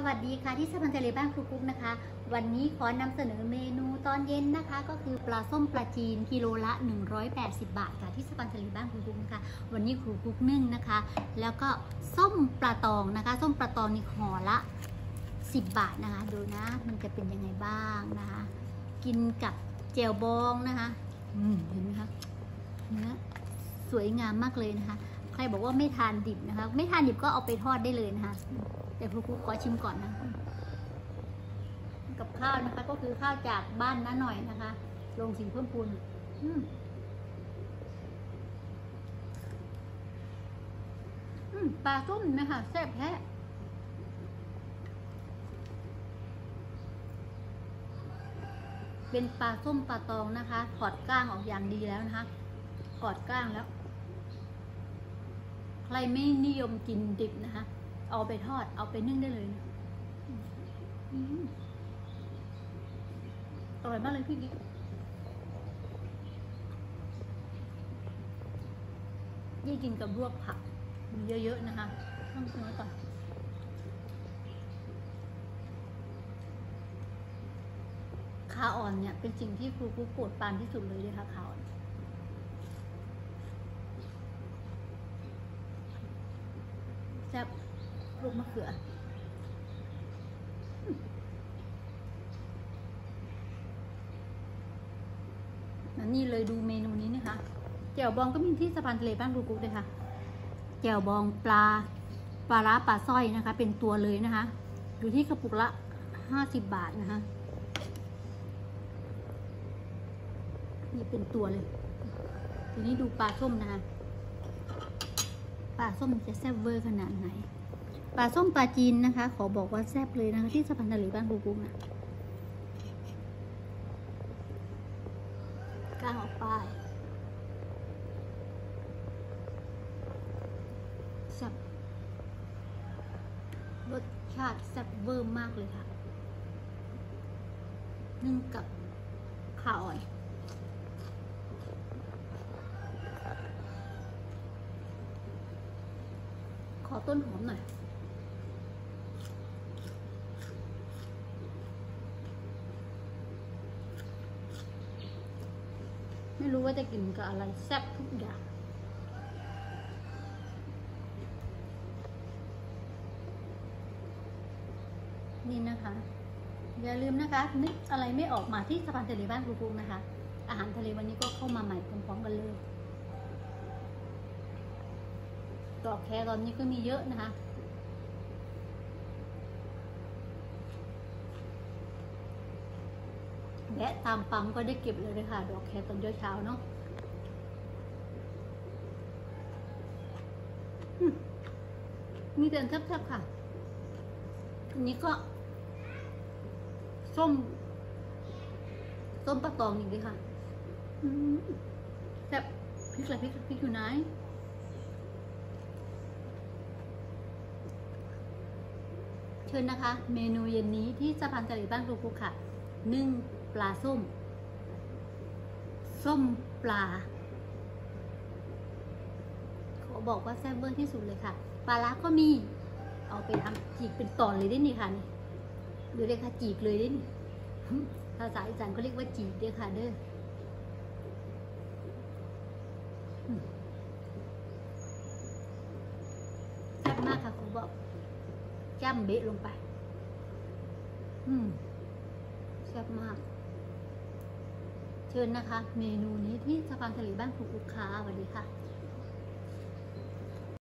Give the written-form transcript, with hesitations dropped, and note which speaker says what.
Speaker 1: วัสดีค่ะที่สะพานทะเลบ้านครูกุ๊กนะคะวันนี้ขอนำเสนอเมนูตอนเย็นนะคะก็คือปลาส้มปลาจีนกิโลละ180 บาทค่ะที่สะพานทะเลบ้านครูกุ๊กนะคะวันนี้ครูกุ๊กนึ่งนะคะแล้วก็ส้มปลาตองนะคะส้มปลาตองนี่ห่อละ10 บาทนะคะดูนะมันจะเป็นยังไงบ้างนะคะกินกับเจลบองนะคะเห็นไหมคะเนื้อสวยงามมากเลยนะคะใครบอกว่าไม่ทานดิบนะคะไม่ทานดิบก็เอาไปทอดได้เลยนะคะแต่ครูขอชิมก่อนนะกับข้าวนะคะก็คือข้าวจากบ้านน้าหน่อยนะคะลงสีเพิ่มพูนปลาส้มนะคะแซ่บแท้เป็นปลาส้มปลาตองนะคะถอดก้างออกอย่างดีแล้วนะคะถอดก้างแล้วใครไม่นิยมกินดิบนะคะเอาไปทอดเอาไปนึ่งได้เลยนะอร่อยมากเลยพี่กิ๊กยิ่งกินกับลวกผักมีเยอะๆนะคะต้องชิมไว้ก่อนขาอ่อนเนี่ยเป็นสิ่งที่ครูโปรดปรานที่สุดเลยค่ะขาอ่อนแซ่บลูกมะเขือนี่เลยดูเมนูนี้นะคะแจ่วบองก็มีที่สะพานทะเลบ้านครูกุ๊กเลยค่ะแจ่วบองปลาร้าปลาสร้อยนะคะเป็นตัวเลยนะคะอยู่ที่กระปุกละ50 บาทนะคะนี่เป็นตัวเลยทีนี้ดูปลาส้มนะคะปลาส้มจะแซ่บเวอร์ขนาดไหนปลาส้มปลาจีนนะคะขอบอกว่าแซ่บเลยนะคะที่สะพานทะเลบ้านครูกุ๊กนะก้างออกไปแซ่บรสชาติแซ่บเวอร์มากเลยค่ะนึ่งกับข้าวอ่อยขอต้นหอมหน่อยไม่รู้ว่าจะกินกับอะไรแซ่บทุกอย่างนี่นะคะอย่าลืมนะคะนึกอะไรไม่ออกมาที่สะพานทะเลบ้านครูกุ๊กนะคะอาหารทะเลวันนี้ก็เข้ามาใหม่พร้อมๆกันเลยดอกแครตอนนี้ก็มีเยอะนะคะและตามปั๊มก็ได้เก็บเลยค่ะดอกแครตอนเช้าเนาะมีแต่แซ่บๆค่ะอันนี้ก็ส้มปลาตองอีกเลยค่ะแซ่บพริกอะไรพริกอยู่ไหนเชิญนะคะเมนูเย็นนี้ที่สะพานทะเลบ้านครูกุ๊กค่ะนึ่งปลาส้มปลาขอบอกว่าแซ่บเวอร์ที่สุดเลยค่ะปลาร้าก็มีเอาไปทำจีกเป็นตอนเลยได้นี่ค่ะนี่ดูเลยค่ะจีกเลยได้นี่ภาษาอีสานเขาเรียกว่าจีกด้วยค่ะเด้อแซ่บมากค่ะขอบอกจ้ำเบะลงไปแซ่บมากเชิญนะคะเมนูนี้ที่สะพานทะเลบ้านครูกุ๊กค่ะสวัสดีค่ะ